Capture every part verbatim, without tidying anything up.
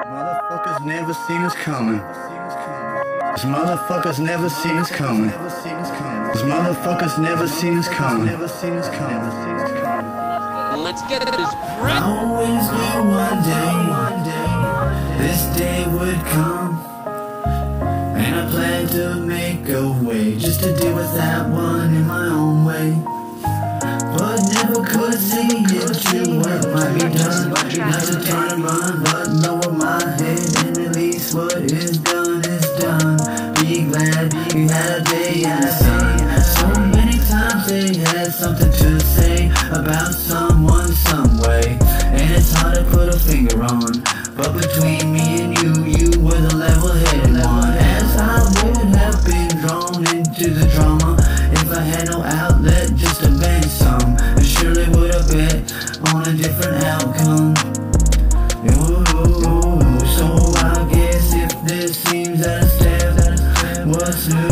Motherfuckers never seen us coming. These motherfuckers never seen us coming. These motherfuckers never seen us coming. Let's get this I always knew one day this day would come, and I planned to make a way just to deal with that one in my own way. But never could see into what might be done. Not to turn and run, but lower my head and release what is done is done. Be glad you had a day in the sun. So many times they had something to say about someone some way, and it's hard to put a finger on. But between me and you, you were the level-headed one. As I would have been drawn into the drama if I had no outlet just to bang some, I surely would have bet on a different outcome. Ooh, so I guess if this seems out of step, what's new?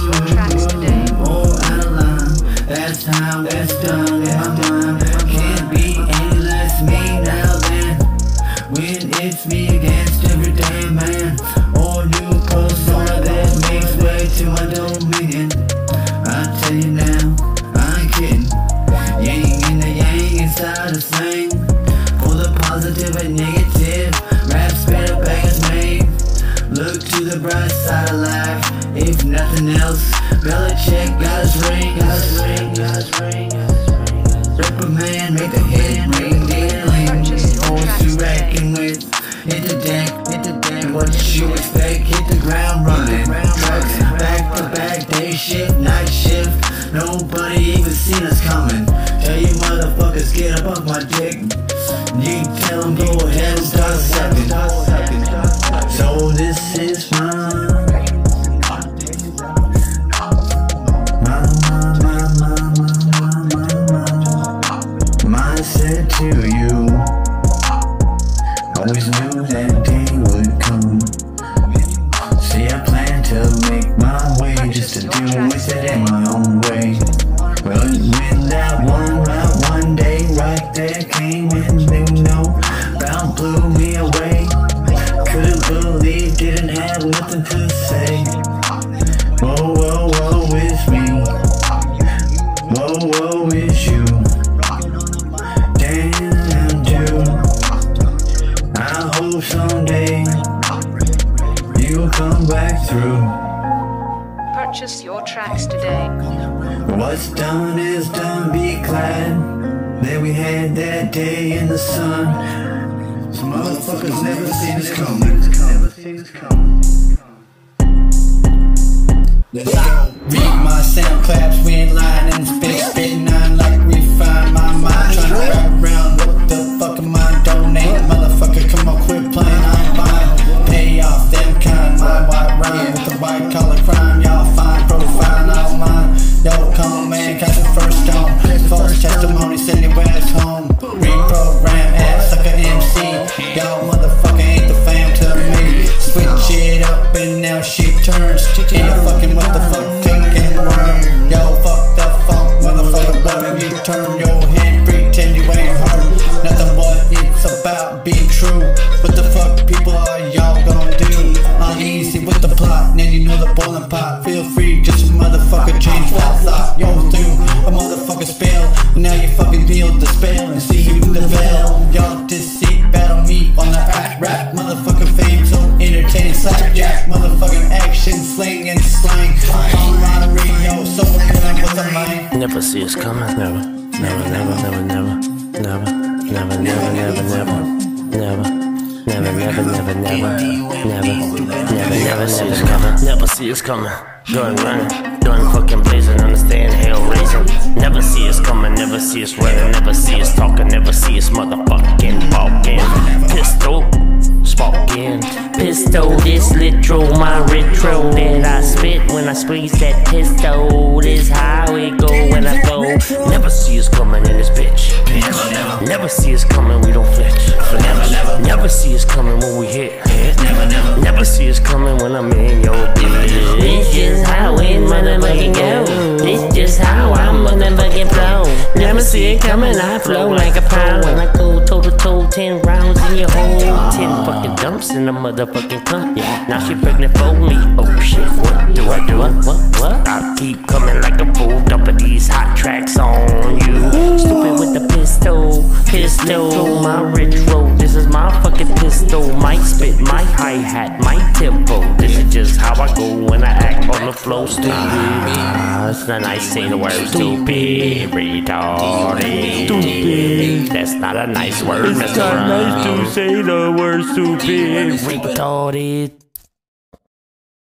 Or out of line, that's how it's done in my mind. Can't be any less me now than when it's me against every day man, or new persona that makes way to my domain. I tell you now, I ain't kidding. Yang and the yang inside the thing, for the positive and negative. Raps better bangers made. Look to the bright side of life. If nothing else, Belichick got his ring, got his ring, got his ring. Rip a man, make the head ring, dealing. Force to reckon with. Hit the deck, hit the deck. What you expect? Hit the ground running. Trucks back to back, day shift, night shift. Nobody even seen us coming. Tell you motherfuckers, get up off my dick. You tell them go ahead and start sucking. So this is mine. Mine said to you, always knew that day would come. See, I plan to make my way just to deal with it in my own way. Well, when that one right one day right there came in, you know, about blew me away. Couldn't believe, didn't have nothing to say. Whoa, whoa, whoa, it's me. Whoa, whoa, it's you. Damn, dude. I hope someday you'll come back through. Purchase your tracks today. What's done is done, be glad that we had that day in the sun. Some motherfuckers never seen us coming. Never seen us coming. Let's go. Read my sound claps, we ain't lying and spit, spitting nine like we find my mind. Trying to wrap around, what the fuck am I donate? Motherfucker, come on, quit playing, I'm buying. Pay off them kind, my white rhyme with the white collar crime. Y'all fine, profile, all mine. Yo, come man, catch the first stone. False testimony, send your ass home. Reprogram, ass sucker M C. Y'all motherfucker ain't the fam to me. Switch it up and now shit turns. And you're fucking what the fuck thinking worm. Yo, fuck the funk, motherfucker, boy, you turn your head, pretend you ain't hurt. Nothing but it's about being true. What the fuck people are y'all gonna do? Uneasy with the plot, now you know the boiling pot. Feel free, just a motherfucker change that thought. Yo, through a motherfucker spell, now you fucking deal the spell and see you the bell. Y'all deceit, battle me on the rap, rap, motherfucking fame, so entertaining, slapjack, motherfucking action, sling and slang. On my radio, so good with the mind. Never see us coming. Never, never, never, never, never, never, never, never, never, never, never. Never, never, never, never, never, never, never see us coming. Never see us coming. Going running, going fucking blazing, understand hell raising. Never see us coming, never see us running, never see us talking, never see us motherfucking walking. Pistol, sparking. Pistol, this literal, my retro that I spit when I squeeze that pistol. This how it go when I go. Never see us coming in this bitch. Never, never. Never see us coming, we don't flinch. Never, never. Never see us coming when we hit. Never, never. Never see us coming when I'm in your bitch. This just how it motherfucking go. This just how I'm motherfucking flow. Never see it coming, I flow like a pound. When I go toe to toe, ten rounds in your hole. Ten fucking dumps in the motherfucking cunt. Now she pregnant for me. Oh shit, what do I do? What, what, what? I keep coming like a bull, dumping these hot tracks on you. Stupid with the pistol, pistol, my rich road. This is my fucking pistol. Might spit, my hi-hat, my tempo. This is just how I go when I act on the flow. Stupid. Ah, it's not nice saying the word stupid, retarded. Stupid. That's not a nice word. It's not nice to say the word stupid, retarded.